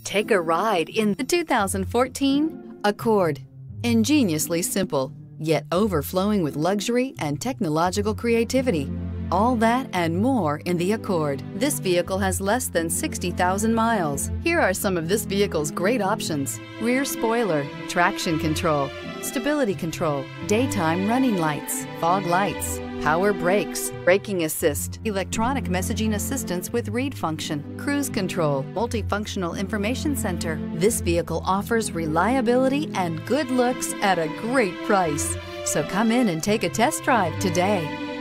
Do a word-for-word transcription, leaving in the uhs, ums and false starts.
Take a ride in the two thousand fourteen Accord. Ingeniously simple, yet overflowing with luxury and technological creativity. All that and more in the Accord. This vehicle has less than sixty thousand miles. Here are some of this vehicle's great options: rear spoiler, traction control, stability control, daytime running lights, fog lights, power brakes, braking assist, electronic messaging assistance with read function, cruise control, multifunctional information center. This vehicle offers reliability and good looks at a great price. So come in and take a test drive today.